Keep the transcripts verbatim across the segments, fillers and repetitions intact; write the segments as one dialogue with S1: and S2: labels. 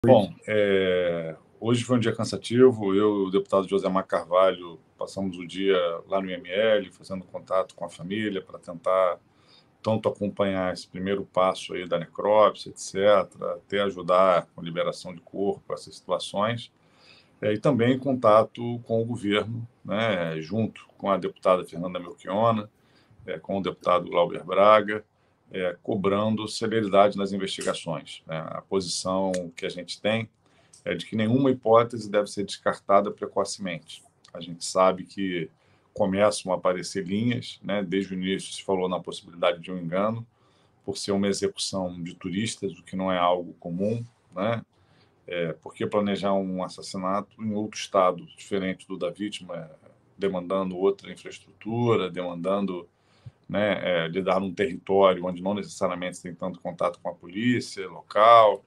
S1: Bom, é, hoje foi um dia cansativo. Eu e o deputado Josemar Carvalho passamos o dia lá no I M L, fazendo contato com a família para tentar tanto acompanhar esse primeiro passo aí da necrópsia, etcétera, até ajudar com liberação de corpo, essas situações, é, e também em contato com o governo, né, junto com a deputada Fernanda Melchiona, é, com o deputado Glauber Braga, é, cobrando celeridade nas investigações, né? A posição que a gente tem é de que nenhuma hipótese deve ser descartada precocemente. A gente sabe que começam a aparecer linhas, né? Desde o início se falou na possibilidade de um engano, por ser uma execução de turistas, o que não é algo comum, né? É, porque planejar um assassinato em outro estado, diferente do da vítima, demandando outra infraestrutura, demandando, né, é, lidar num território onde não necessariamente se tem tanto contato com a polícia local.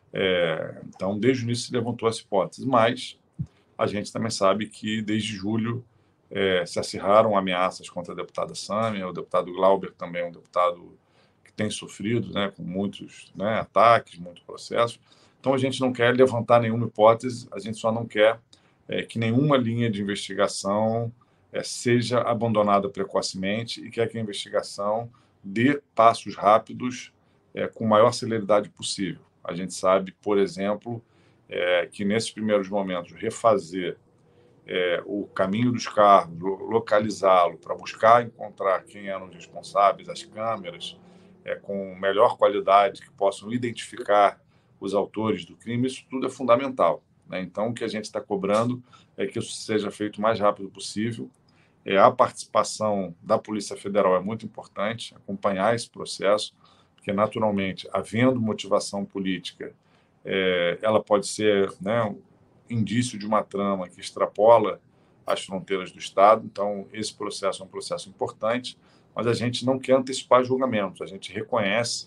S1: É, então, desde o início se levantou essa hipótese, mas a gente também sabe que, desde julho, é, se acirraram ameaças contra a deputada Sâmia, o deputado Glauber também é um deputado que tem sofrido, né, com muitos, né, ataques, muitos processos. Então, a gente não quer levantar nenhuma hipótese, a gente só não quer é, que nenhuma linha de investigação é, seja abandonada precocemente e quer que a investigação dê passos rápidos é, com a maior celeridade possível. A gente sabe, por exemplo, é, que nesses primeiros momentos refazer é, o caminho dos carros, localizá-lo para buscar encontrar quem eram os responsáveis, as câmeras, é, com melhor qualidade, que possam identificar os autores do crime, isso tudo é fundamental, né? Então, o que a gente está cobrando é que isso seja feito o mais rápido possível. É, a participação da Polícia Federal é muito importante, acompanhar esse processo, porque, naturalmente, havendo motivação política, é, ela pode ser, né, um indício de uma trama que extrapola as fronteiras do Estado. Então, esse processo é um processo importante, mas a gente não quer antecipar julgamentos. A gente reconhece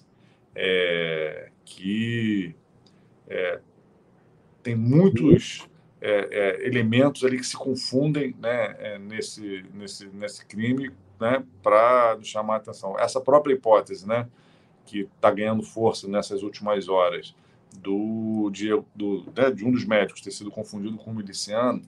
S1: é, que tem muitos é, é, elementos ali que se confundem, né, é, nesse, nesse, nesse crime, né, para nos chamar a atenção. Essa própria hipótese, né, que está ganhando força nessas últimas horas, do, de, do, né, de um dos médicos ter sido confundido com um miliciano,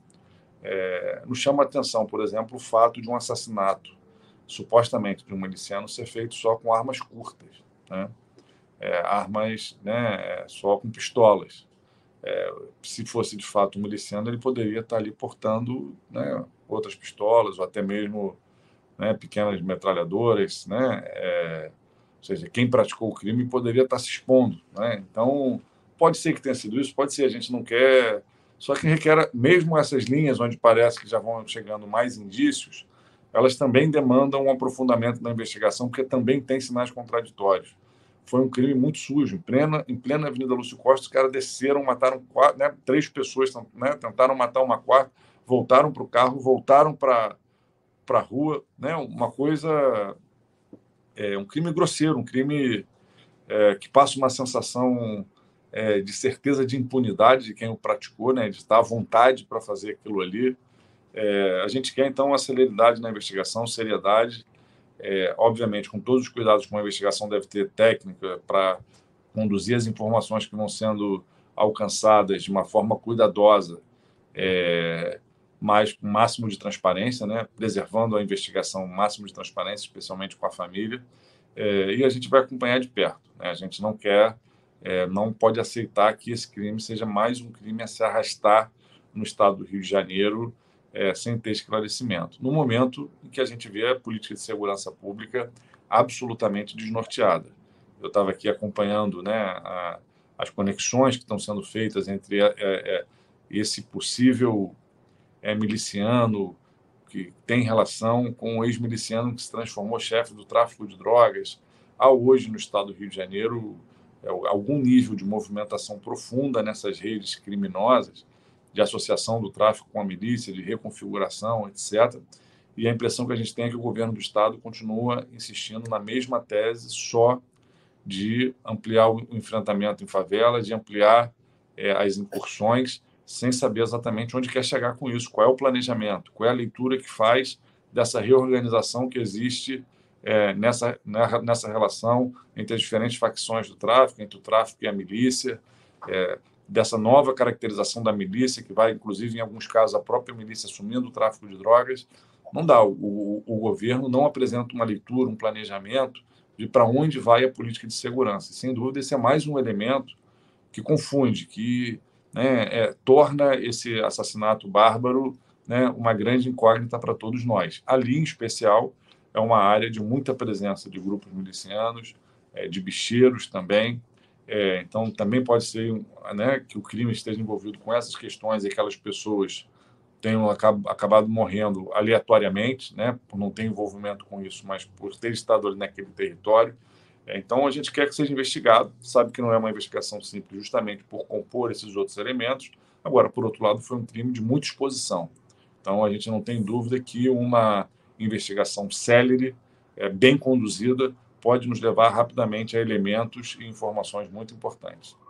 S1: é, nos chama a atenção, por exemplo, o fato de um assassinato, supostamente de um miliciano, ser feito só com armas curtas, né? É, armas, né, só com pistolas. É, se fosse de fato um miliciano, ele poderia estar ali portando, né, outras pistolas ou até mesmo, né, pequenas metralhadoras, né? É, ou seja, quem praticou o crime poderia estar se expondo, né? Então, pode ser que tenha sido isso, pode ser, a gente não quer. Só que requer, mesmo essas linhas onde parece que já vão chegando mais indícios, elas também demandam um aprofundamento da investigação, porque também tem sinais contraditórios. Foi um crime muito sujo, em plena, em plena Avenida Lúcio Costa, os caras desceram, mataram quatro, né, três pessoas, né, tentaram matar uma quarta, voltaram para o carro, voltaram para a rua, né, uma coisa, é, um crime grosseiro, um crime é, que passa uma sensação é, de certeza de impunidade de quem o praticou, né, de estar à vontade para fazer aquilo ali. É, a gente quer, então, a celeridade na investigação, seriedade, é, obviamente, com todos os cuidados que uma investigação deve ter técnica para conduzir as informações que vão sendo alcançadas de uma forma cuidadosa, é, mas com o máximo de transparência, né, preservando a investigação, o máximo de transparência, especialmente com a família, é, e a gente vai acompanhar de perto, né? A gente não quer, é, não pode aceitar que esse crime seja mais um crime a se arrastar no estado do Rio de Janeiro, é, sem ter esclarecimento. No momento em que a gente vê a política de segurança pública absolutamente desnorteada. Eu estava aqui acompanhando, né, a, as conexões que estão sendo feitas entre é, é, esse possível é, miliciano que tem relação com o ex-miliciano que se transformou chefe do tráfico de drogas. Há hoje no estado do Rio de Janeiro é, algum nível de movimentação profunda nessas redes criminosas, de associação do tráfico com a milícia, de reconfiguração, etcétera. E a impressão que a gente tem é que o governo do estado continua insistindo na mesma tese, só de ampliar o enfrentamento em favela, de ampliar é, as incursões, sem saber exatamente onde quer chegar com isso, qual é o planejamento, qual é a leitura que faz dessa reorganização que existe é, nessa, nessa relação entre as diferentes facções do tráfico, entre o tráfico e a milícia. É, dessa nova caracterização da milícia, que vai, inclusive, em alguns casos, a própria milícia assumindo o tráfico de drogas. Não dá. O, o, o governo não apresenta uma leitura, um planejamento de para onde vai a política de segurança. E, sem dúvida, esse é mais um elemento que confunde, que né, é, torna esse assassinato bárbaro né, uma grande incógnita para todos nós. Ali, em especial, é uma área de muita presença de grupos milicianos, é, de bicheiros também. É, então, também pode ser né, que o crime esteja envolvido com essas questões e aquelas pessoas tenham acabado morrendo aleatoriamente, né, por não ter envolvimento com isso, mas por ter estado ali naquele território. Então, a gente quer que seja investigado, sabe que não é uma investigação simples, justamente por compor esses outros elementos. Agora, por outro lado, foi um crime de muita exposição. Então, a gente não tem dúvida que uma investigação célere, é, bem conduzida, pode nos levar rapidamente a elementos e informações muito importantes.